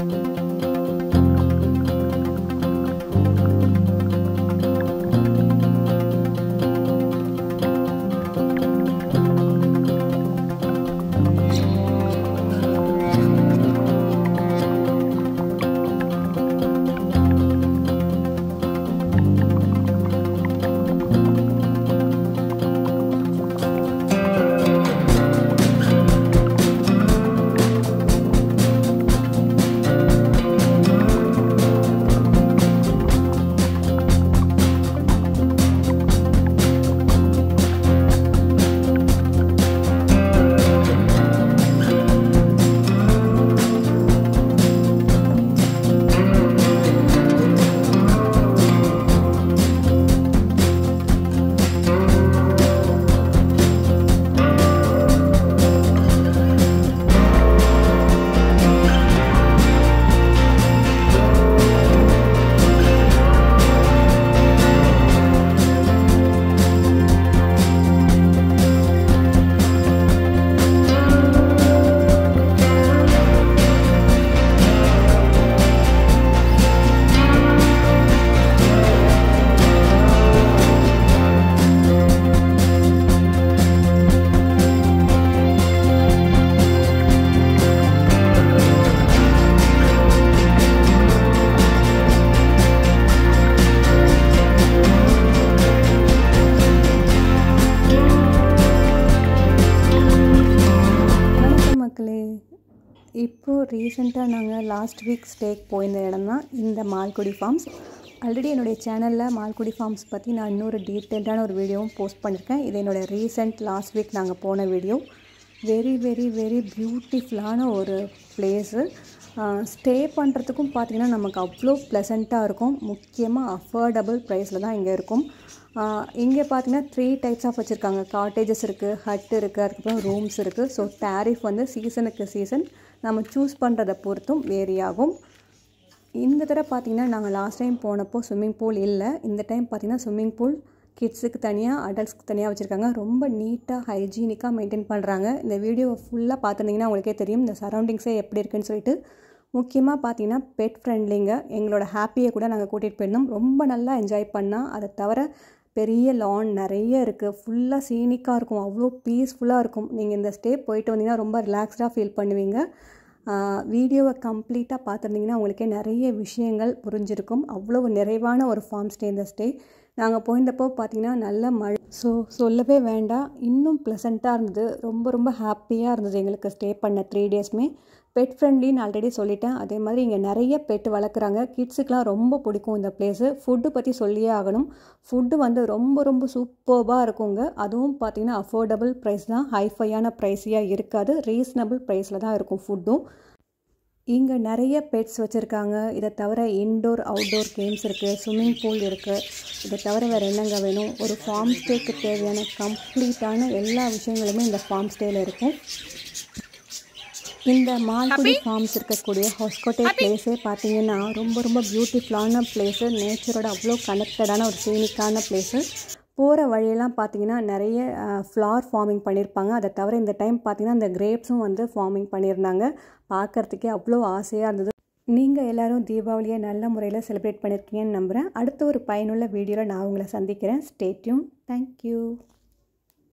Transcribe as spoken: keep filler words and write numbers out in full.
இப்போ ரீசெண்டாக நாங்கள் லாஸ்ட் வீக் ஸ்டேக்கு போயிருந்த இடம் தான் இந்த மால்குடி ஃபார்ம்ஸ். ஆல்ரெடி என்னுடைய சேனலில் மால்குடி ஃபார்ம்ஸ் பற்றி நான் இன்னொரு டீட்டெயில்டான ஒரு வீடியோவும் போஸ்ட் பண்ணியிருக்கேன். இது என்னோடய ரீசெண்ட் லாஸ்ட் வீக் நாங்கள் போன வீடியோ. வெரி வெரி வெரி பியூட்டிஃபுல்லான ஒரு பிளேஸு. ஸ்டே பண்ணுறதுக்கும் பார்த்திங்கன்னா நமக்கு அவ்வளோ ப்ளசண்ட்டாக இருக்கும். முக்கியமாக அஃபோர்டபுள் ப்ரைஸில் தான் இங்கே இருக்கும். இங்கே பார்த்திங்கன்னா த்ரீ டைப்ஸ் ஆஃப் வச்சுருக்காங்க. காட்டேஜஸ் இருக்குது, ஹட் இருக்குது, அதுக்கப்புறம் ரூம்ஸ் இருக்குது. ஸோ டேரிஃப் வந்து சீசனுக்கு சீசன் நம்ம சூஸ் பண்ணுறதை பொறுத்தும் வேரி ஆகும். இந்த தடவை பார்த்திங்கன்னா நாங்கள் லாஸ்ட் டைம் போனப்போ ஸ்விம்மிங் பூல் இல்லை. இந்த டைம் பார்த்திங்கன்னா ஸ்விம்மிங் பூல் கிட்ஸுக்கு தனியாக, அடல்ட்ஸ்க்கு தனியாக வச்சுருக்காங்க. ரொம்ப நீட்டாக ஹைஜீனிக்காக மெயின்டைன் பண்ணுறாங்க. இந்த வீடியோவை ஃபுல்லாக பார்த்துருந்தீங்கன்னா உங்களுக்கே தெரியும் இந்த சரௌண்டிங்ஸே எப்படி இருக்குன்னு சொல்லிட்டு. முக்கியமாக பார்த்தீங்கன்னா பெட் ஃப்ரெண்ட்லிங்க. எங்களோட ஹாப்பியை கூட நாங்கள் கூட்டிகிட்டு போயிருந்தோம். ரொம்ப நல்லா என்ஜாய் பண்ணால். அதை தவிர பெரிய லான் நிறைய இருக்குது. ஃபுல்லாக சீனிக்காக இருக்கும். அவ்வளோ பீஸ்ஃபுல்லாக இருக்கும். நீங்கள் இந்த ஸ்டே போயிட்டு வந்தீங்கன்னா ரொம்ப ரிலாக்ஸ்டாக ஃபீல் பண்ணுவீங்க. வீடியோவை கம்ப்ளீட்டாக பார்த்துருந்தீங்கன்னா உங்களுக்கே நிறைய விஷயங்கள் புரிஞ்சிருக்கும். அவ்வளோ நிறைவான ஒரு ஃபார்ம் ஸ்டே இந்த ஸ்டே. நாங்கள் போயிருந்தப்போ பார்த்திங்கன்னா நல்ல மழை. ஸோ சொல்லவே வேண்டாம், இன்னும் ப்ளசண்ட்டாக இருந்தது. ரொம்ப ரொம்ப ஹாப்பியாக இருந்தது எங்களுக்கு ஸ்டே பண்ண த்ரீ டேஸுமே. பெட் ஃப்ரெண்ட்லின்னு ஆல்ரெடி சொல்லிட்டேன். அதே மாதிரி இங்கே நிறைய பெட் வளர்க்குறாங்க. கிட்ஸுக்கெலாம் ரொம்ப பிடிக்கும் இந்த பிளேஸு. ஃபுட்டு பற்றி சொல்லியே ஆகணும். ஃபுட்டு வந்து ரொம்ப ரொம்ப சூப்பர்பாக இருக்குங்க. அதுவும் பார்த்திங்கன்னா அஃபோர்டபுள் ப்ரைஸ் தான். ஹைஃபையான ப்ரைஸியாக இருக்காது. ரீசனபிள் ப்ரைஸில் தான் இருக்கும் ஃபுட்டும். இங்கே நிறைய பெட்ஸ் வச்சுருக்காங்க. இதை தவிர இன்டோர் அவுட்டோர் கேம்ஸ் இருக்குது, ஸ்விம்மிங் பூல் இருக்குது. இதை தவிர வேறு என்னங்க வேணும்? ஒரு ஃபார்ம் ஸ்டேக்கு தேவையான கம்ப்ளீட்டான எல்லா விஷயங்களுமே இந்த ஃபார்ம் ஸ்டேயில் இருக்கும். இந்த மால்குடி ஃபார்ம்ஸ் இருக்கக்கூடிய ஹொஸ்கோட்டே பிளேஸே பார்த்தீங்கன்னா ரொம்ப ரொம்ப பியூட்டிஃபுல்லான பிளேஸு. நேச்சரோட அவ்வளோ கனெக்டடான ஒரு சீனிக்கான பிளேஸு. போகிற வழியெல்லாம் பார்த்திங்கன்னா நிறைய ஃப்ளார் ஃபார்மிங் பண்ணியிருப்பாங்க. அதை தவிர இந்த டைம் பார்த்திங்கன்னா இந்த கிரேப்ஸும் வந்து ஃபார்மிங் பண்ணியிருந்தாங்க. பார்க்குறதுக்கே அவ்வளோ ஆசையாக இருந்தது. நீங்கள் எல்லோரும் தீபாவளியை நல்ல முறையில் செலிப்ரேட் பண்ணியிருக்கீங்கன்னு நம்புகிறேன். அடுத்த ஒரு பயனுள்ள வீடியோவில் நான் உங்களை சந்திக்கிறேன். Stay tune. தேங்க்யூ.